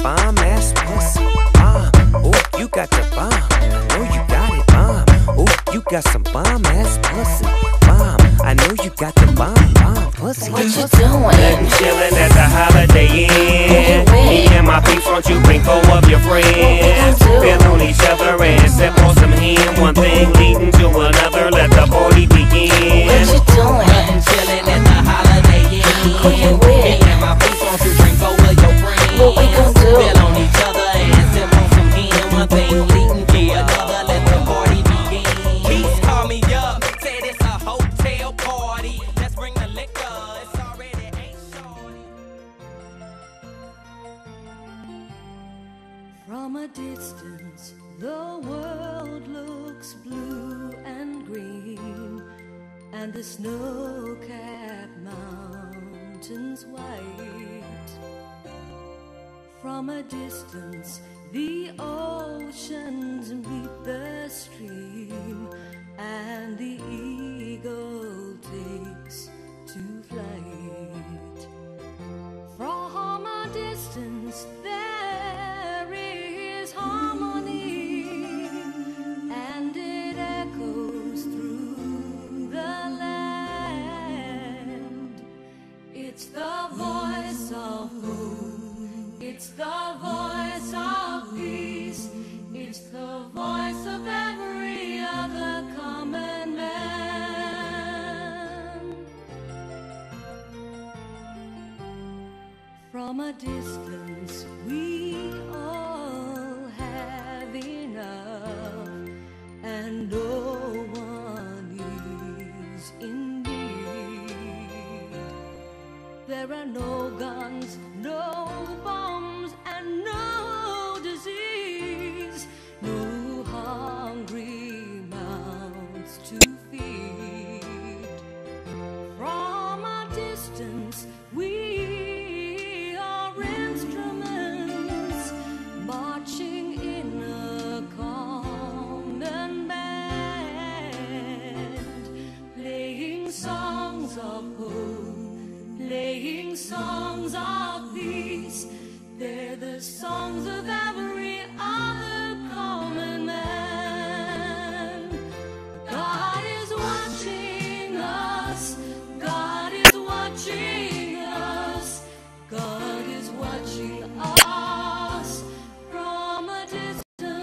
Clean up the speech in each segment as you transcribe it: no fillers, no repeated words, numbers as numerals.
bomb ass pussy. Ooh, you got the bomb. Oh, you got it, bomb. Ooh, you got some bomb ass pussy. Bomb, I know you got the bomb pussy. What you doing? Chillin' at the Holiday Inn. Me and my peeps, won't you bring 4 of your friends? Feel on each other and sip on some hen. One thing leading to another, let the party begin. What you doing? Chillin' at the Holiday Inn. Who you with? Me and my peeps, won't you bring 4 of your friends? What we gon' do? Feel on each other and sip on some hen. One thing leading to another, let the party begin. Keith call me up, said it's a hotel party. Let's bring the liquor, it's already ain't shorty. From a distance, the world looks blue and green, and the snow-capped mountains white. From a distance, the oceans meet the stream, and the eagle takes to flight. From a distance, there is harmony, and it echoes through the land. It's the voice of hope, it's the voice of peace, it's the voice of every other common man. From a distance, we all have enough, and no one is in need. There are no guns, no bombs, and no disease, no hungry mouths to feed. From a distance, we are instruments marching in a common band, playing songs of hope, playing songs of peace. They're the songs of every other common man. God is watching us, God is watching us, God is watching us from a distance.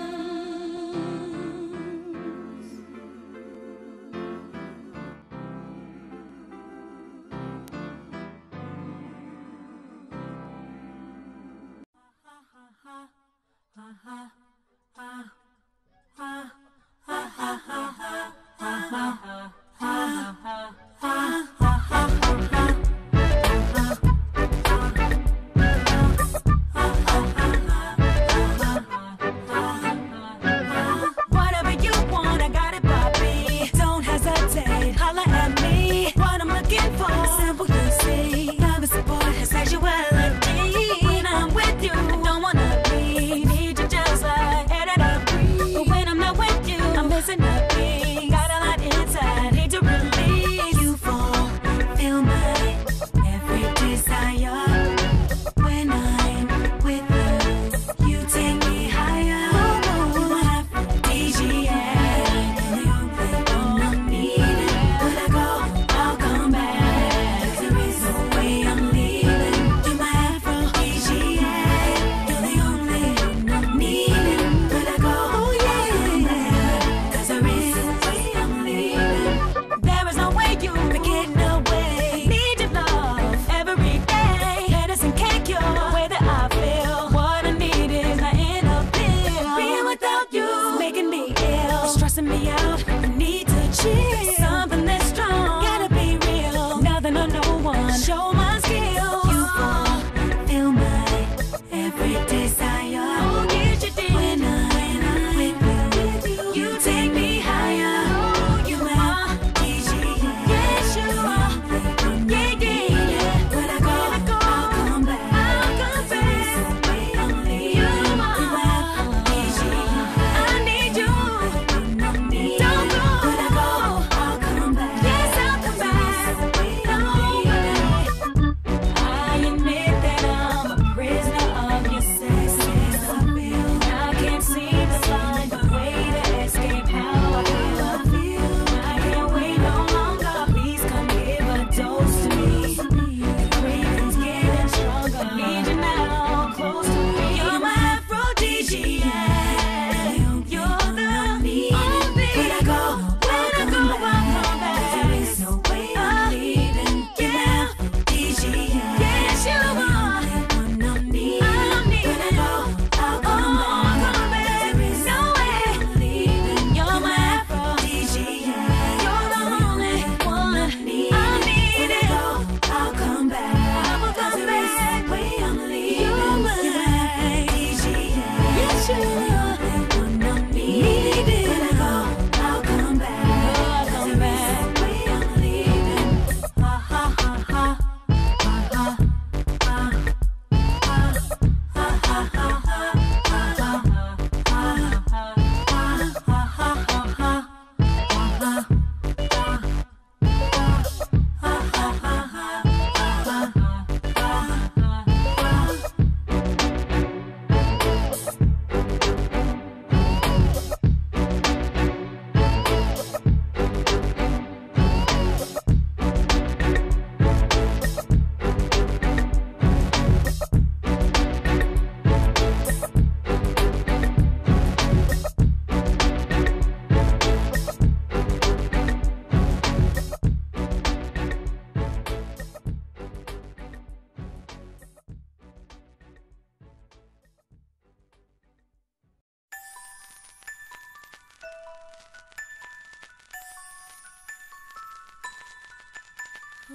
Whatever you want, I got it, Bobby. Don't hesitate, holla at me. What I'm looking for, simple you see. Love is support and sexuality. When I'm with you, I don't wanna leave. Need you just like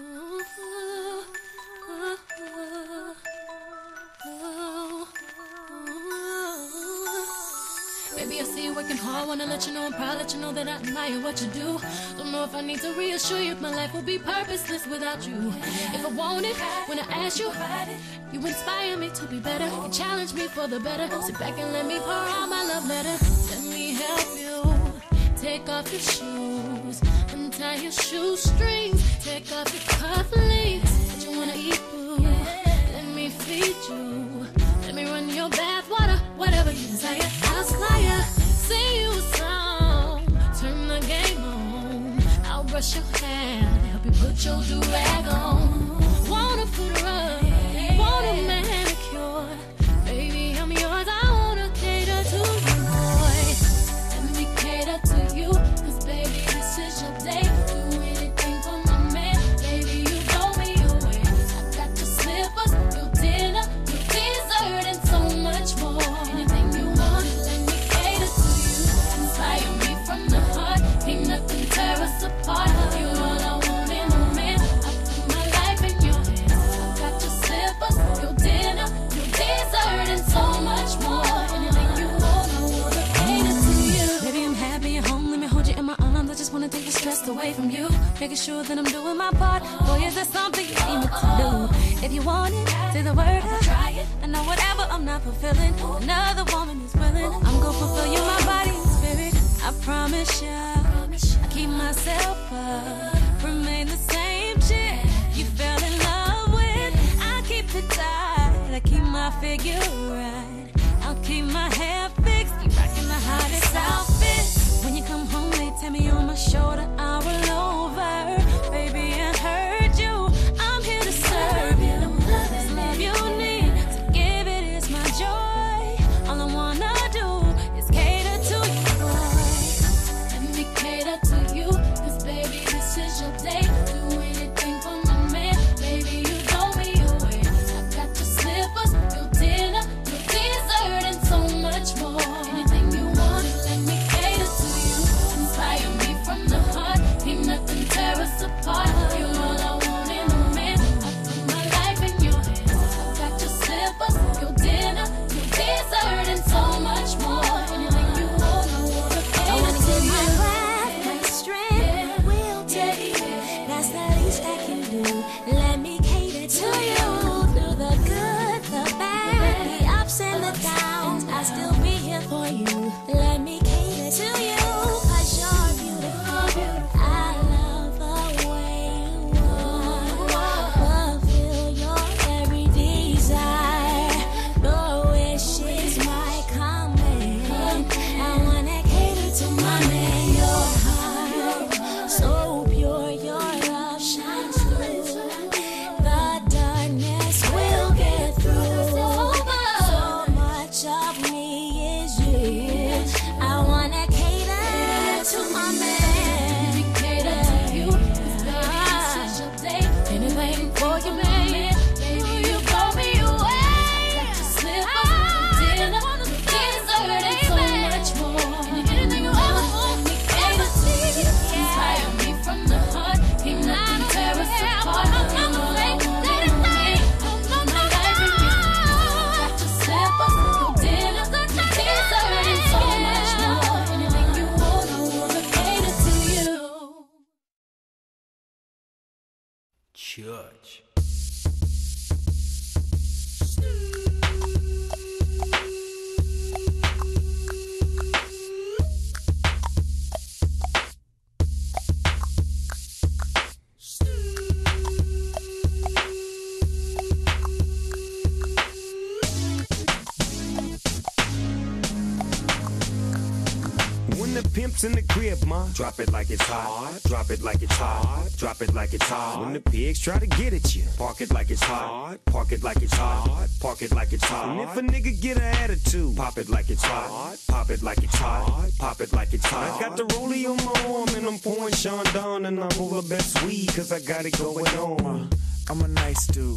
Baby, I see you working hard, wanna let you know I'm proud, let you know that I admire what you do. Don't know if I need to reassure you if my life will be purposeless without you. If I want it, when I ask you, you inspire me to be better, you challenge me for the better. Sit back and let me pour out my love letter. Let me help you, take off your shoes, untie your shoestrings, take off your cufflinks. What you wanna eat, boo? Let me feed you, let me run your bath water, whatever you desire. I'll slide, sing you a song, turn the game on. I'll brush your hair, help you put your do-rag on. Want a foot rub, want a manicure, baby, I'm yours. I wanna cater to you, boy. Let me cater to you, 'cause baby, this is your day. Do anything for my man, baby, you blow me away. I got your slippers, your dinner, your dessert, and so much more. Anything you want, let me cater to you. Inspire me from the heart, ain't nothing tear us apart. You're all I want in a man. I put my life in your hands. I got your slippers, your dinner, your dessert, and so much more. Anything you want, I wanna cater to you. Baby, I'm happy you're home. Let me hold you in my arms. I just wanna take the stress away from you, making sure that I'm doing my part. Boy, is there something you need me to do? If you want it, say the word. I'll try it. I know whatever I'm not fulfilling, another woman is willing. I'm gonna fulfill you, my body and spirit. I promise ya, I keep myself up, remain the same chick you fell in love with. I keep it tight, I keep my figure right. I'll keep my hair fixed, keep rocking the hottest outfit. When you come home, they tell me on my shoulder, I roll over. Baby, I heard you, I'm here to serve you. This love you need, to give it is my joy. All I wanna do is cater to you, boy. Let me cater to you, 'cause baby, this is your day. Do anything for my man, baby, you blow me away. I got your slippers, your dinner, your dessert, and so much more. Anything you want, let me cater to you. Inspire me from the heart, ain't nothing tear us apart. You're all I want in a man. I put my life in your hands. I got your slippers, your dinner, your dessert, and so much more. Anything you want, I wanna cater to you. Strength will take. That's the least I can do. Let me cater to you. Through the good, the bad, the ups and the downs, I'll still be here for you. Let me cater to you, 'cause you're beautiful. I love the way you walk, fulfill your every desire. Your wish is my command. I wanna cater to my man. Your heart, so pure, your love shines through. The darkness will get through. So much of me is you. I wanna cater to my man. Cater to you, 'cause baby, this is your day. Anything for you, man. Baby, you blow me away. I got your slippers, your dinner, your dessert, and so much more. Anything you ever want, let me cater to you. Inspire me from the heart, ain't nothing tear us apart. You're all I want in a man. I put my life in your hands. I got your slippers, your dinner, your dessert, and so much more. Anything you want, I wanna cater to you. Church. When the pimp's in the crib, ma, drop it like it's hot. Drop it like it's hot. Drop it like it's hot. When the pigs try to get at you, park it like it's hot. Park it like it's hot. Park it like it's hot. And if a nigga get an attitude, pop it like it's hot. Pop it like it's hot. Pop it like it's hot. I got the rollie on my arm and I'm pouring Sean down and I'm over best weed 'cause I got it going on. I'm a nice dude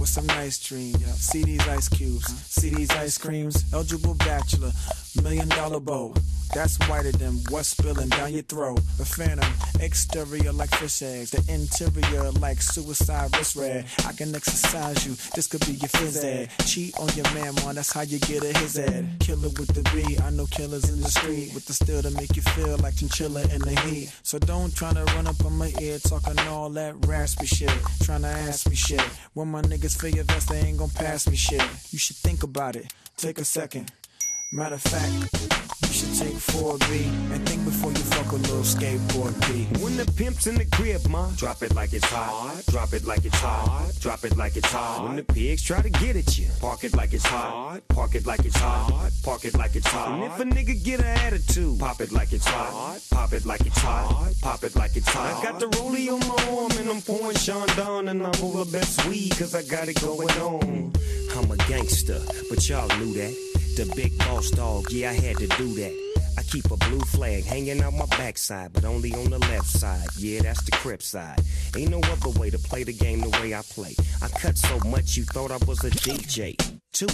with some nice dreams. See these ice cubes, see these ice creams. Eligible bachelor, $1 million bow. That's whiter than what's spilling down your throat. The phantom, exterior like fish eggs, the interior like suicide wrist red. I can exercise you, this could be your phys ed. Cheat on your man, man, that's how you get a his ed. Killer with the B, I know killers in the street with the steel to make you feel like chinchilla in the heat. So don't try to run up on my ear talking all that raspy shit, trying to ask me shit. When my niggas feel your vest, they ain't gon' pass me shit. You should think about it, take a second. Matter of fact, you should take 4B and think before you fuck a little skateboard B. When the pimp's in the crib, ma, drop it like it's hot. Drop it like it's hot. Drop it like it's hot. When the pigs try to get at you, park it like it's hot. Park it like it's hot. Park it like it's hot. And if a nigga get an attitude, pop it like it's hot. Pop it like it's hot. Pop it like it's hot. I got the rollie on my arm and I'm pouring Sean Don and I'm all the best weed cause I got it going on. I'm a gangster, but y'all knew that. The big boss dog, yeah, I had to do that. I keep a blue flag hanging out my backside, but only on the left side. Yeah, that's the Crip side. Ain't no other way to play the game the way I play. I cut so much you thought I was a DJ. 2,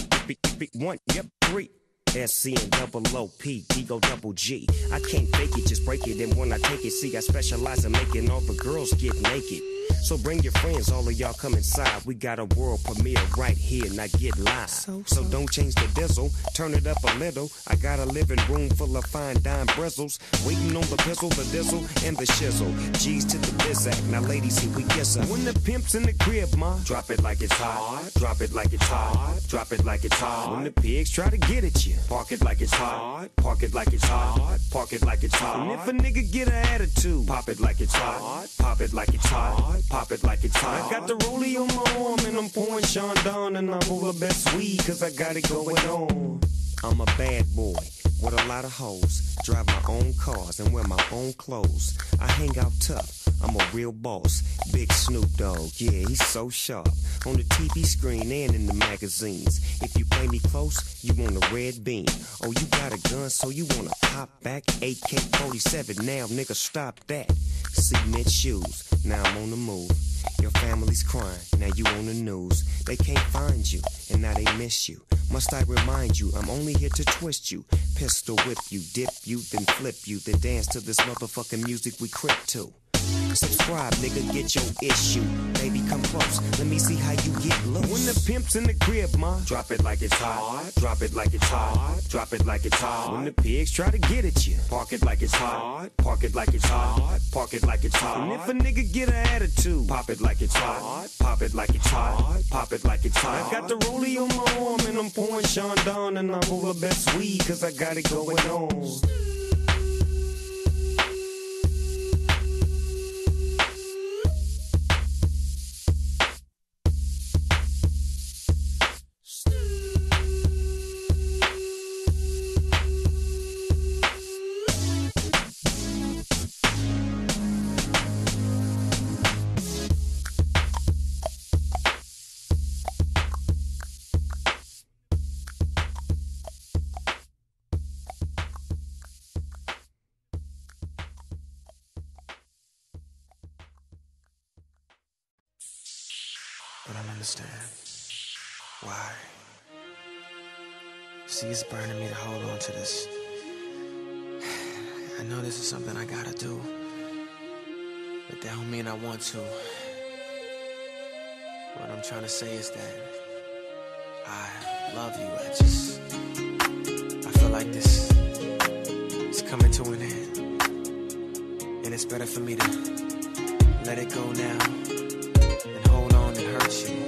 1, yep, 3. SC and double OP, Digo double G. I can't fake it, just break it. And when I take it, see, I specialize in making all the girls get naked. So bring your friends, all of y'all come inside. We got a world premiere right here, now get live. So don't change the diesel, turn it up a little. I got a living room full of fine dime bristles. Waiting on the pistol, the dizzle, and the shizzle. G's to the bizac, now ladies, here we kiss her. When the pimp's in the crib, ma, drop it like it's hot. Drop it like it's hot. Drop it like it's hot. When the pigs try to get at you, park it like it's hot. Park it like it's hot. Park it like it's hot. And if a nigga get an attitude, pop it like it's hot. Pop it like it's hot. Pop it like it's hot. I got the rollie on my arm and I'm pouring Sean Don and I'm all the best weed cause I got it going on. I'm a bad boy with a lot of hoes. Drive my own cars and wear my own clothes. I hang out tough. I'm a real boss. Big Snoop Dogg, yeah, he's so sharp. On the TV screen and in the magazines. If you play me close, you want a red beam. Oh, you got a gun, so you wanna pop back? AK-47, now nigga, stop that. Cement shoes, now I'm on the move. Your family's crying, now you on the news. They can't find you, and now they miss you. Must I remind you, I'm only here to twist you. Pistol whip you, dip you, then flip you. Then dance to this motherfucking music we crip to. Subscribe, nigga, get your issue. Baby, come close, let me see how you get loose. When the pimp's in the crib, ma, drop it like it's hot. Drop it like it's hot. Drop it like it's hot. When the pigs try to get at you, park it like it's hot. Park it like it's hot. Park it like it's hot. And if a nigga get an attitude, pop it like it's hot. Pop it like it's hot. Pop it like it's hot. I got the rollie on my arm and I'm pouring Sean Don and I'm all the best weed cause I got it going on. But I don't understand. Why? See, it's burning me to hold on to this. I know this is something I gotta do, but that don't mean I want to. What I'm trying to say is that I love you. I feel like this is coming to an end, and it's better for me to let it go now and hold on and hurt you.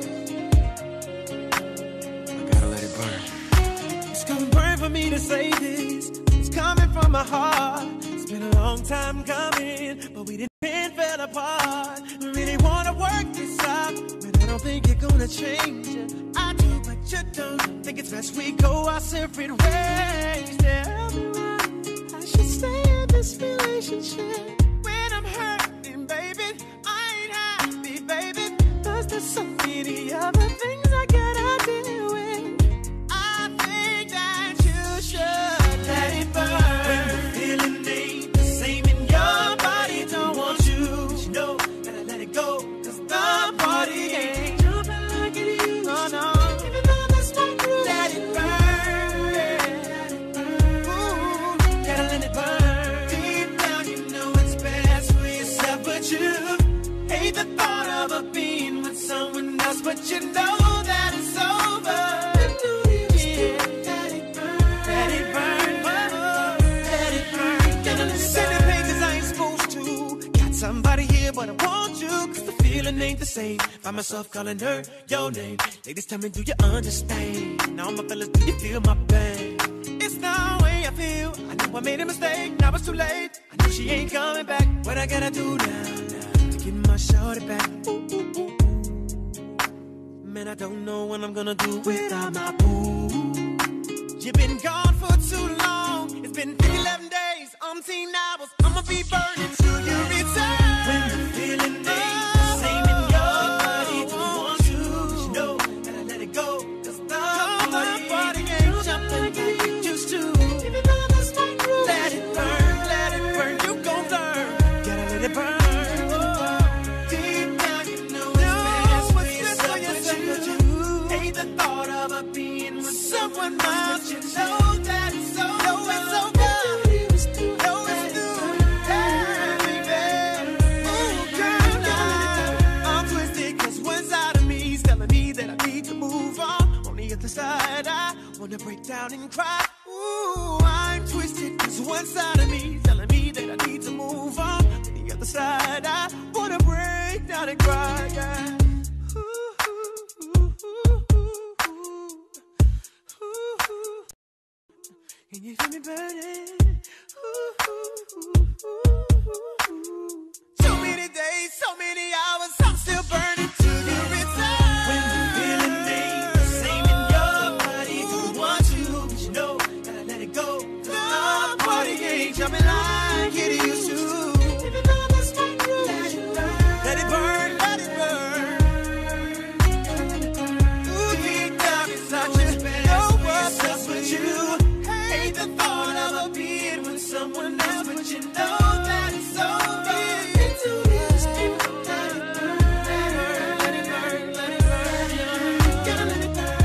I gotta let it burn. It's gonna burn for me to say this. It's coming from my heart. It's been a long time coming, but we didn't fall apart. I really wanna work this out, but I don't think you're gonna change it. I do, but you don't. Think it's best we go our separate ways. Tell me why I should stay in this relationship when I'm hurting, baby. I ain't happy, baby. There's so many other things I gotta deal with. I think that you should let it burn. When the feeling ain't the same in your body, don't want you to know that I let it go. Cause the party ain't jumping like it used ain't the same. Find myself calling her your name. Ladies, tell me, do you understand? Now my fellas, do you feel my pain? It's the way I feel. I know I made a mistake, now it's too late. I know she ain't coming back. What I gotta do now to get my shorty back? Ooh, ooh, ooh. Man, I don't know what I'm gonna do without my boo. You've been gone for too long. It's been 11 days, 10 hours. I'ma be burning till you return. When the feeling ain't the same in your body, don't want to, but you know that I let it go. 'Cause the party ain't jumping like it used to. Even though that's not true, let it burn, you gon' learn. Gotta let it burn. Deep down you know it's best for yourself, but you hate the thought of her being with someone else. You know that it's so good. Side, I wanna break down and cry. Ooh, I'm twisted, 'cause one side of me telling me that I need to move on. On the other side, I wanna break down and cry, yeah. Ooh, ooh, ooh, ooh, ooh, ooh. Can you feel me burning? Ooh, ooh, ooh, ooh, ooh. So many days, so many hours, I'm still burning till you return. When the feeling ain't the same in your body, don't want you, but you know, gotta let it go. The party ain't jumping like it used to. Even though that's not true, let it burn. Let it burn, let it burn. Ooh, deep down inside you, know what's up with you. Hate the thought of her being with someone else, but you know that it's over. Into this, let it burn, let it burn, let it burn. Gotta let it burn.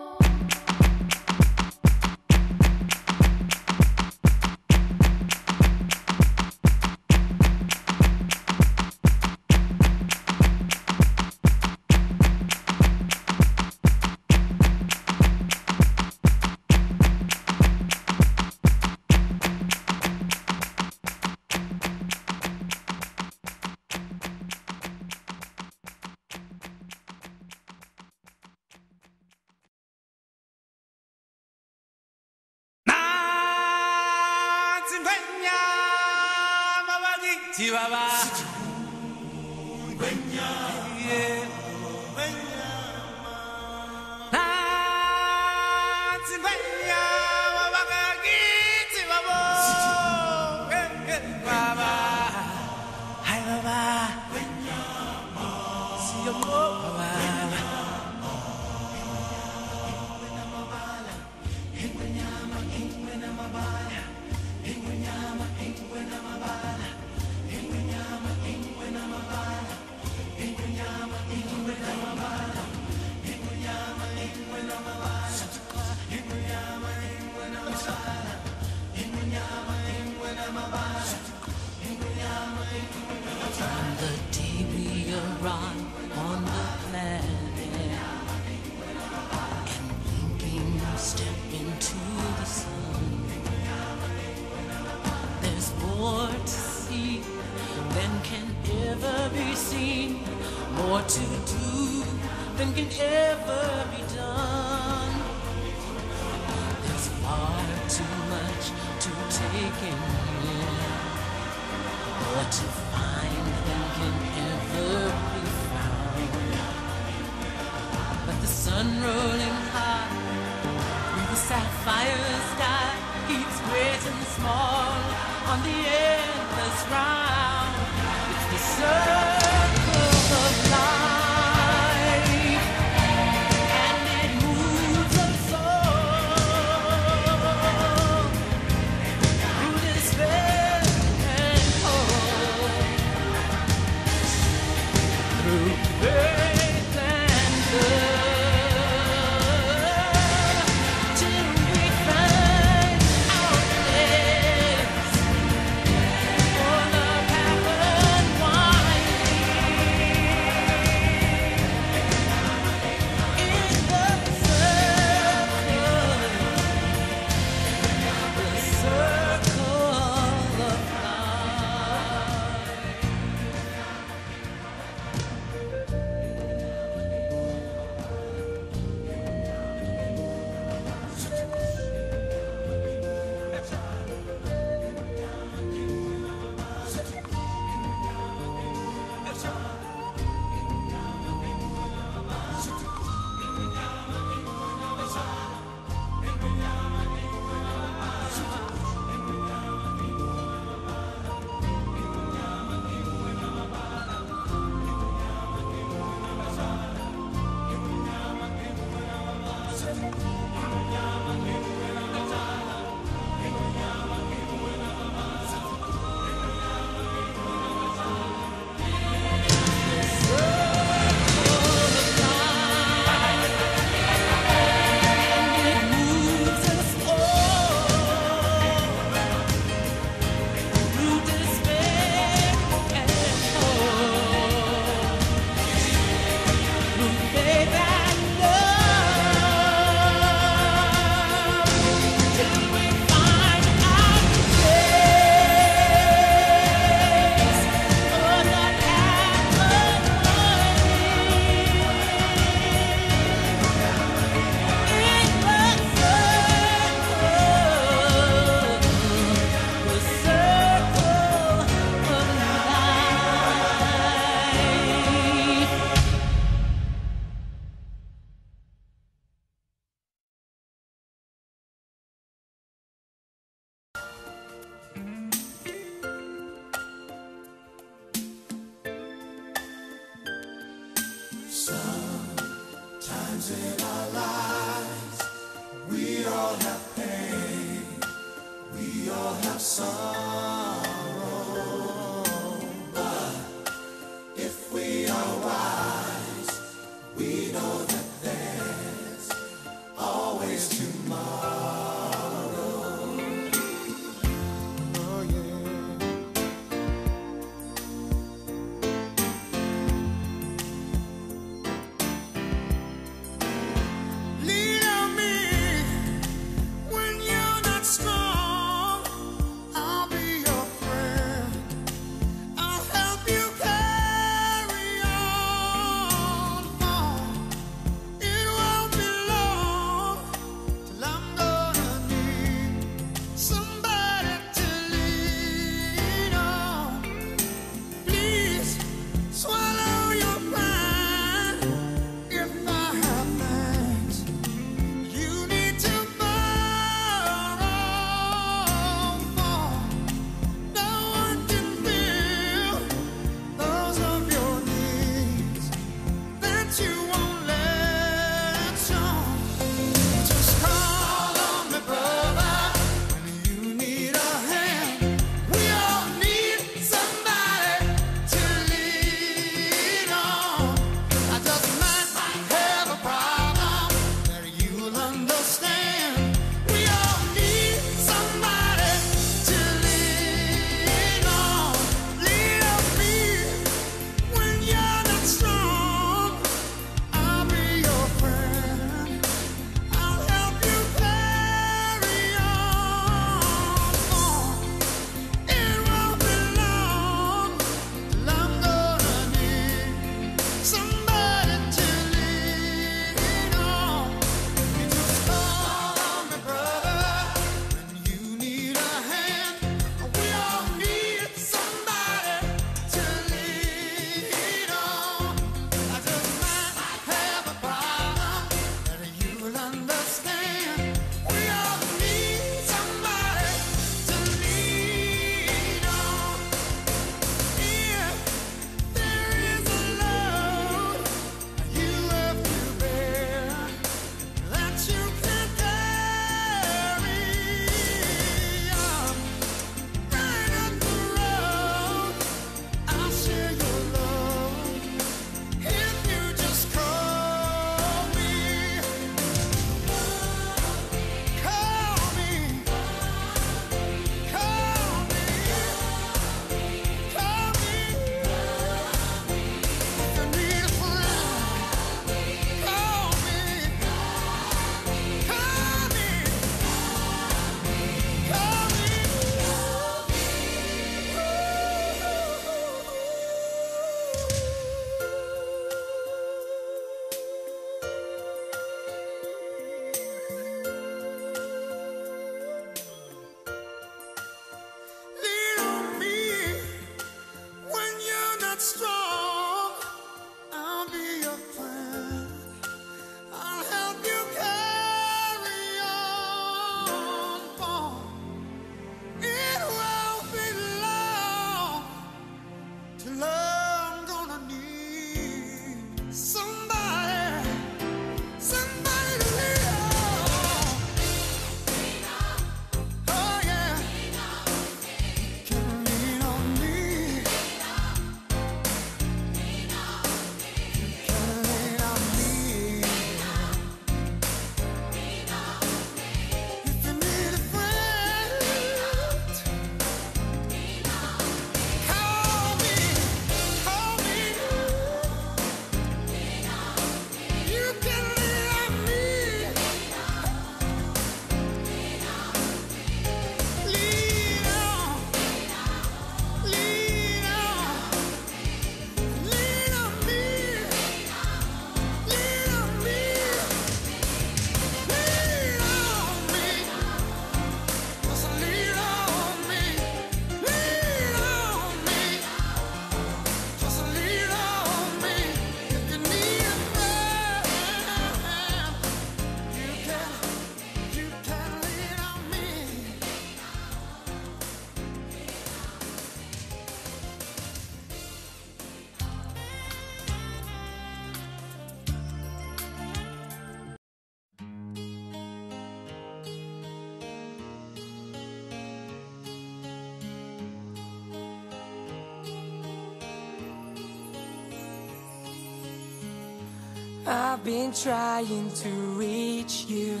I've been trying to reach you,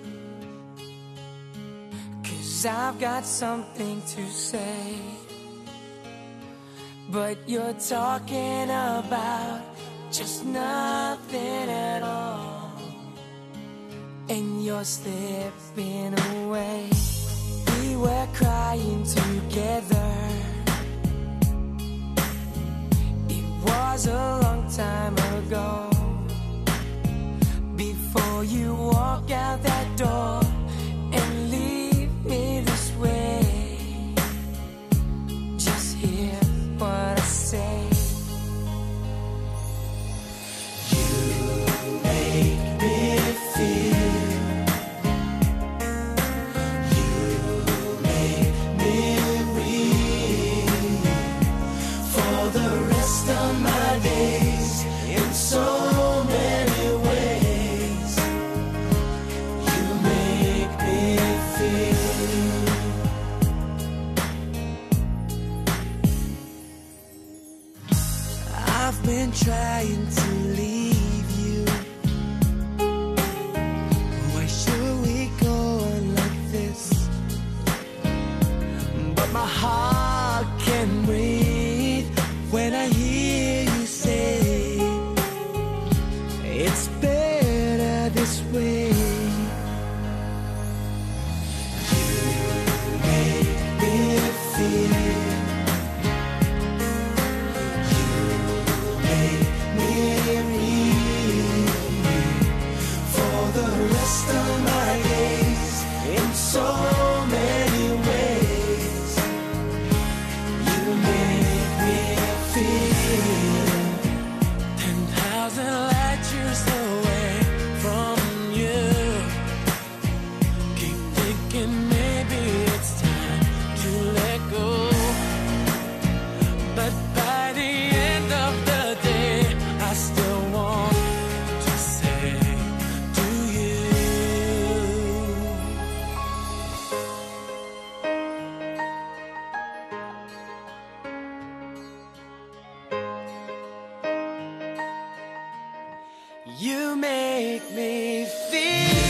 'cause I've got something to say, but you're talking about just nothing at all, and you're slipping away. We were crying together. It was a long time ago, before you walk out that door and leave me this way. Just hear what I say. You make me feel, you make me real, for the rest of my days, in so many ways. You make me feel. I've been trying to leave you. Why should we go on like this? But my heart can't breathe when I hear you say it's better this way. You make me feel, you make me real, for the rest of my days, in so many ways. You make me feel 10,000 light years away from you. Keep thinking maybe it's time to let go, but by the end of the day, I still want to say to you. You make me feel.